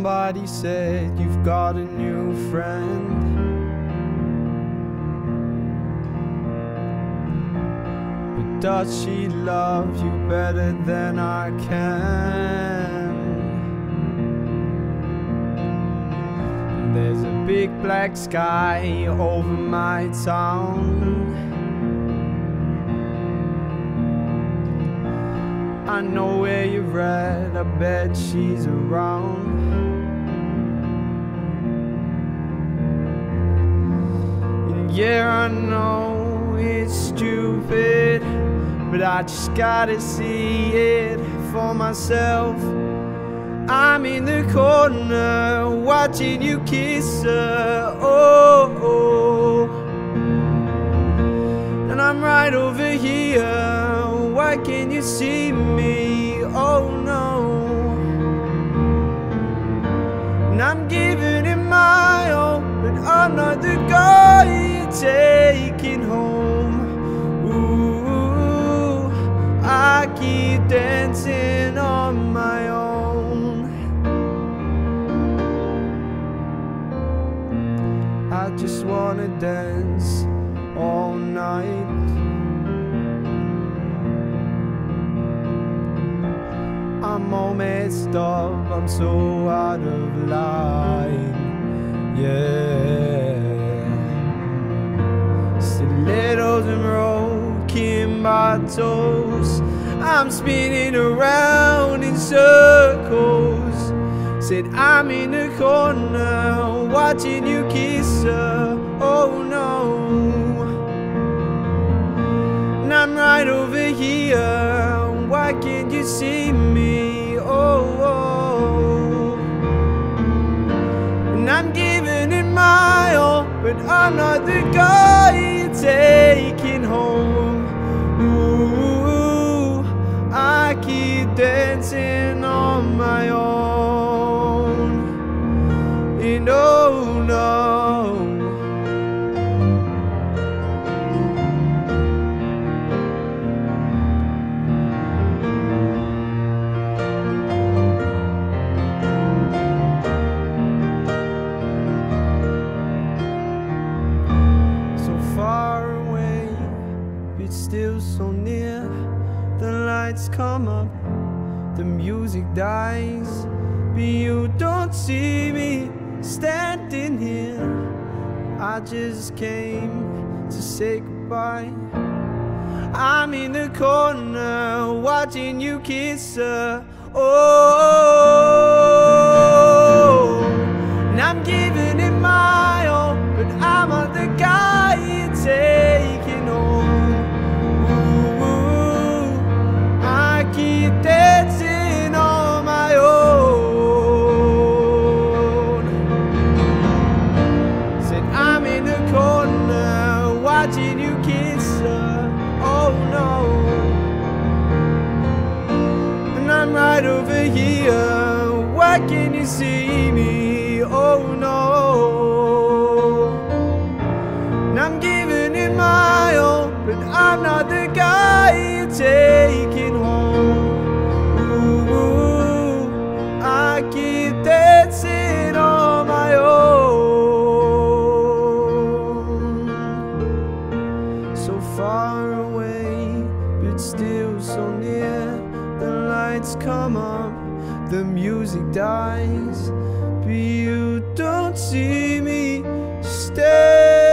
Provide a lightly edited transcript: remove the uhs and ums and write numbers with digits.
Somebody said you've got a new friend. But does she love you better than I can? And there's a big black sky over my town. I know where you're at, I bet she's around. And yeah, I know it's stupid, but I just gotta see it for myself. I'm in the corner watching you kiss her, oh, oh. And I'm right over here, why can't you see me? Oh no. And I'm giving it my all, but I'm not the guy you're taking home. Ooh, I keep dancing on my own. I just wanna dance all night. I'm all messed up, I'm so out of line, yeah. Stilettos and broken bottles, I'm spinning around in circles. Said I'm in the corner watching you kiss her, oh no. And I'm right over here, why can't you see me? Oh, oh. And I'm giving it my all, but I'm not the guy you're taking home. Ooh, I keep dancing on my own. And oh no. Far away, but still so near. The lights come up, the music dies, but you don't see me standing here. I just came to say goodbye. I'm in the corner watching you kiss her, oh. And I'm giving it my all, but I'm not the guy you're taking home. Ooh, I keep dancing on my own. Said I'm in the corner watching you kiss her, oh no. And I'm right over here, why can't you see me? Oh no. And I'm giving it my all, but I'm not the guy you're taking home. Ooh, I keep dancing on my own. So far away, but still so near. The lights come up, the music dies, but you don't see me stay.